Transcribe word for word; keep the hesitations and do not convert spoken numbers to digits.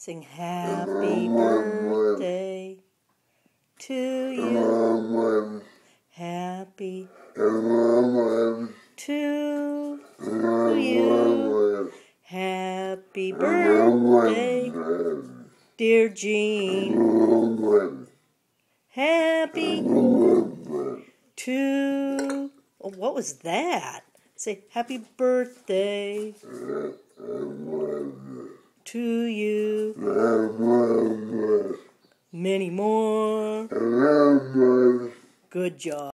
Sing happy birthday to you. Happy to you. Happy birthday, dear Jean. Happy to... Oh, what was that? Say happy birthday to you. Many more. Good job.